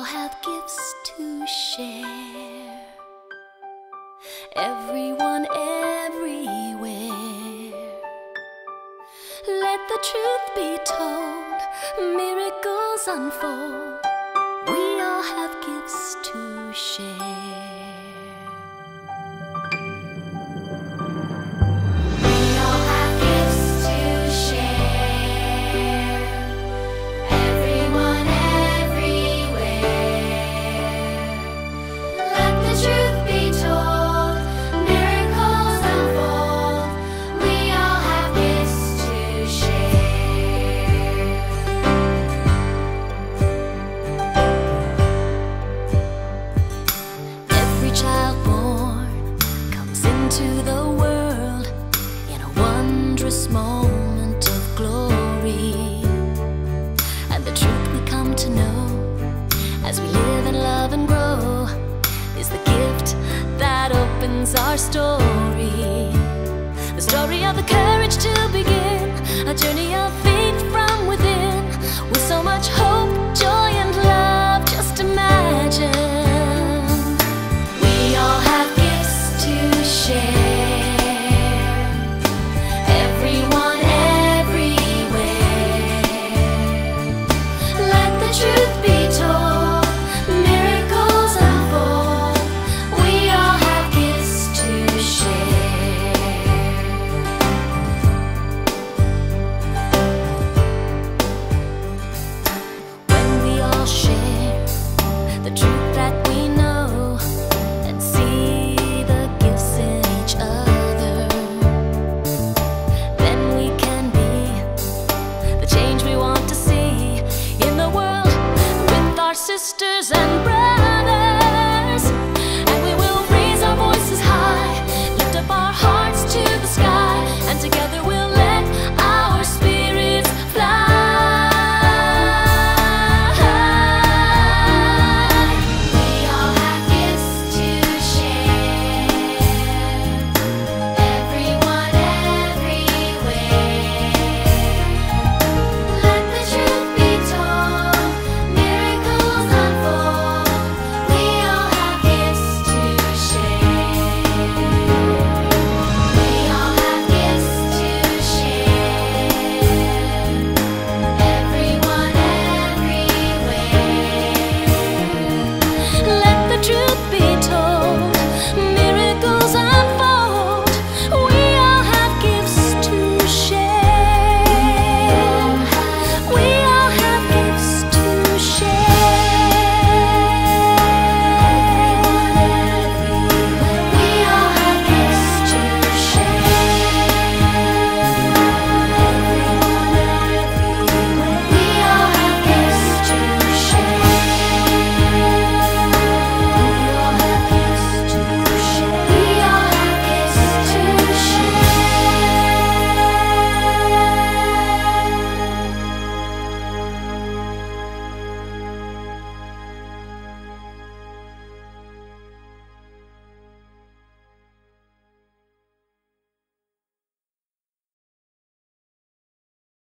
have gifts to share. Everyone, everywhere. Let the truth be told, miracles unfold. We all have gifts to share. To the world in a wondrous moment of glory, and the truth we come to know as we live and love and grow is the gift that opens our story. The story of the courage to begin a journey of faith from within, with so much hope